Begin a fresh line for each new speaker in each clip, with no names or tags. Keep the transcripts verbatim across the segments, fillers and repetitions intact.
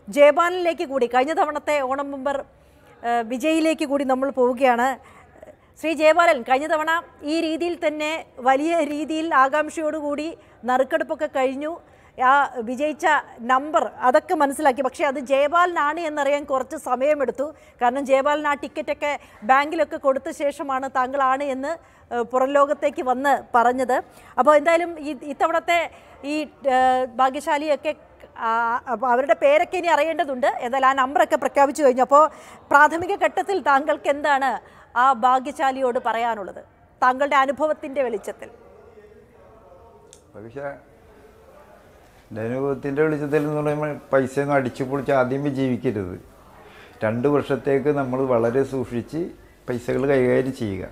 ജയപാലനിലേക്ക് കൂടി കഴിഞ്ഞ തവണത്തെ ഓണം ബമ്പർ വിജയിലേക്ക് കൂടി നമ്മൾ പോവുകയാണ്. ശ്രീ ജയപാലൻ, കഴിഞ്ഞ തവണ ഈ രീതിയിൽ തന്നെ വലിയ രീതിയിൽ ആകാംക്ഷയോടുകൂടി നറുക്കെടുപ്പൊക്കെ കഴിഞ്ഞു. ആ വിജയിച്ച നമ്പർ അതൊക്കെ മനസ്സിലാക്കി. പക്ഷേ അത് ജയപാലനാണ് എന്നറിയാൻ കുറച്ച് സമയമെടുത്തു. കാരണം ജയപാലൻ ആ ടിക്കറ്റൊക്കെ ബാങ്കിലൊക്കെ കൊടുത്ത ശേഷമാണ് താങ്കളാണ് എന്ന് പുറം ലോകത്തേക്ക് വന്ന് പറഞ്ഞത്. അപ്പോൾ എന്തായാലും ഈ ഇത്തവണത്തെ ഈ ഭാഗ്യശാലിയൊക്കെ അവരുടെ പേരൊക്കെ ഇനി അറിയേണ്ടതുണ്ട്. എന്തായാലും ആ നമ്പറൊക്കെ പ്രഖ്യാപിച്ചു കഴിഞ്ഞു. അപ്പോൾ പ്രാഥമിക ഘട്ടത്തിൽ താങ്കൾക്ക് എന്താണ് ആ ഭാഗ്യശാലിയോട് പറയാനുള്ളത്, താങ്കളുടെ അനുഭവത്തിൻ്റെ വെളിച്ചത്തിൽ?
പക്ഷേ എൻ്റെ അനുഭവത്തിൻ്റെ വെളിച്ചത്തിൽ എന്ന് പറയുമ്പോൾ പൈസയൊന്നും അടിച്ചു പൊളിച്ച് ആദ്യമേ ജീവിക്കരുത്. രണ്ട് വർഷത്തേക്ക് നമ്മൾ വളരെ സൂക്ഷിച്ച് പൈസകൾ കൈകാര്യം ചെയ്യുക.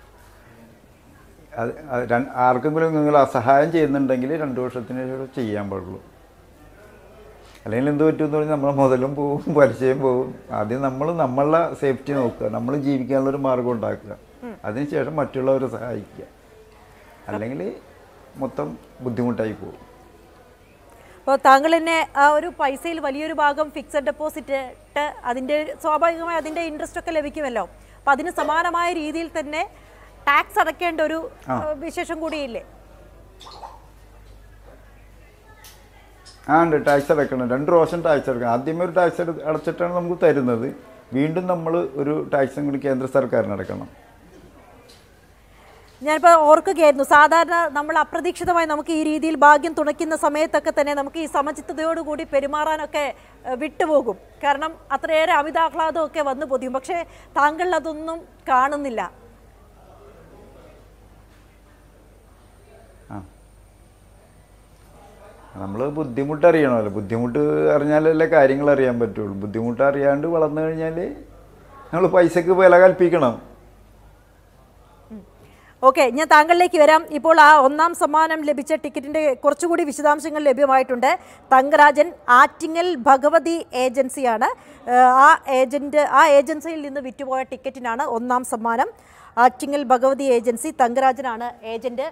അത് ആർക്കെങ്കിലും നിങ്ങൾ അസഹായം ചെയ്യുന്നുണ്ടെങ്കിൽ രണ്ട് വർഷത്തിന് ശേഷം ചെയ്യാൻ പാടുള്ളൂ. അല്ലെങ്കിൽ എന്ത് പറ്റുമെന്ന് പറഞ്ഞാൽ നമ്മളെ മുതലും പോവും, പലിശയും പോവും. ആദ്യം നമ്മൾ നമ്മളുടെ സേഫ്റ്റി നോക്കുക, നമ്മൾ ജീവിക്കാനുള്ളൊരു മാർഗം ഉണ്ടാക്കുക, അതിനുശേഷം മറ്റുള്ളവരെ സഹായിക്കുക. അല്ലെങ്കിൽ മൊത്തം ബുദ്ധിമുട്ടായി പോകും.
അപ്പോൾ താങ്കൾ തന്നെ ആ ഒരു പൈസയിൽ വലിയൊരു ഭാഗം ഫിക്സഡ് ഡെപ്പോസിറ്റ് ഇട്ട് അതിൻ്റെ സ്വാഭാവികമായി അതിൻ്റെ ഇൻട്രസ്റ്റ് ഒക്കെ ലഭിക്കുമല്ലോ. അപ്പോൾ അതിന് സമാനമായ രീതിയിൽ തന്നെ ടാക്സ് അടയ്ക്കേണ്ട ഒരു വിശേഷം കൂടിയില്ലേ?
ആ ഉണ്ട്, ടാക്സ് അടയ്ക്കണം. രണ്ട് പ്രാവശ്യം ടാക്സ് അടയ്ക്കണം. ആദ്യമേ ഒരു ടാക്സ് അടച്ചിട്ടാണ് നമുക്ക് തരുന്നത്. വീണ്ടും നമ്മൾ ഒരു ടാക്സും കൂടി കേന്ദ്ര സർക്കാരിന് അടയ്ക്കണം.
ഞാനിപ്പോൾ ഓർക്കുകയായിരുന്നു, സാധാരണ നമ്മൾ അപ്രതീക്ഷിതമായി നമുക്ക് ഈ രീതിയിൽ ഭാഗ്യം തുണയ്ക്കുന്ന സമയത്തൊക്കെ തന്നെ നമുക്ക് ഈ സമചിത്തതയോടുകൂടി പെരുമാറാനൊക്കെ വിട്ടുപോകും. കാരണം അത്രയേറെ അമിതാഹ്ലാദമൊക്കെ വന്നു പൊതിയും. പക്ഷേ താങ്കൾ അതൊന്നും കാണുന്നില്ല.
ആ നമ്മൾ ബുദ്ധിമുട്ട് അറിയണമല്ലോ. ബുദ്ധിമുട്ട് അറിഞ്ഞാലല്ലേ കാര്യങ്ങൾ അറിയാൻ പറ്റുള്ളൂ. ബുദ്ധിമുട്ട് അറിയാണ്ട് വളർന്നു കഴിഞ്ഞാൽ നമ്മൾ പൈസക്ക് വില കൽപ്പിക്കണം.
ഓക്കെ, ഞാൻ താങ്കളിലേക്ക് വരാം. ഇപ്പോൾ ആ ഒന്നാം സമ്മാനം ലഭിച്ച ടിക്കറ്റിൻ്റെ കുറച്ചുകൂടി വിശദാംശങ്ങൾ ലഭ്യമായിട്ടുണ്ട്. തങ്കരാജൻ ആറ്റിങ്ങൽ ഭഗവതി ഏജൻസിയാണ് ആ ഏജൻറ്റ്. ആ ഏജൻസിയിൽ നിന്ന് വിറ്റുപോയ ടിക്കറ്റിനാണ് ഒന്നാം സമ്മാനം. ആറ്റിങ്ങൽ ഭഗവതി ഏജൻസി, തങ്കരാജനാണ് ഏജൻറ്റ്.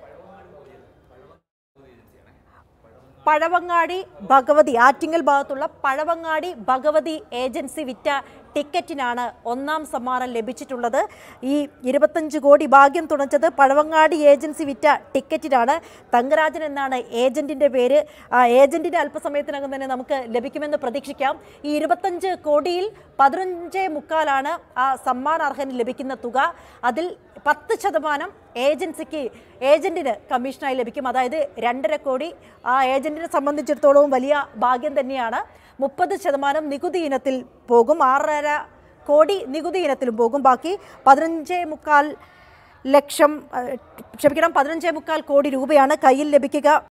പഴവങ്ങാടി ഭഗവതി, ആറ്റിങ്ങൽ ഭാഗത്തുള്ള പഴവങ്ങാടി ഭഗവതി ഏജൻസി വിറ്റ ടിക്കറ്റിനാണ് ഒന്നാം സമ്മാനം ലഭിച്ചിട്ടുള്ളത്. ഈ ഇരുപത്തഞ്ച് കോടി ഭാഗ്യം തുണച്ചത് പഴവങ്ങാടി ഏജൻസി വിറ്റ ടിക്കറ്റിനാണ്. തങ്കരാജൻ എന്നാണ് ഏജൻറ്റിൻ്റെ പേര്. ആ ഏജൻറ്റിൻ്റെ അല്പസമയത്തിനകം തന്നെ നമുക്ക് ലഭിക്കുമെന്ന് പ്രതീക്ഷിക്കാം. ഈ ഇരുപത്തഞ്ച് കോടിയിൽ പതിനഞ്ച് മുക്കാലാണ് ആ സമ്മാനാർഹന് ലഭിക്കുന്ന തുക. അതിൽ പത്ത് ശതമാനം ഏജൻസിക്ക് ഏജൻറ്റിന് കമ്മീഷനായി ലഭിക്കും. അതായത് രണ്ടര കോടി ആ ഏജൻറ്റിനെ സംബന്ധിച്ചിടത്തോളം വലിയ ഭാഗ്യം തന്നെയാണ്. മുപ്പത് ശതമാനം നികുതി ഇനത്തിൽ പോകും, ആറര കോടി നികുതി ഇനത്തിലും പോകും. ബാക്കി പതിനഞ്ചേ മുക്കാൽ ലക്ഷം ക്ഷമിക്കണം പതിനഞ്ചേ മുക്കാൽ കോടി രൂപയാണ് കയ്യിൽ ലഭിക്കുക.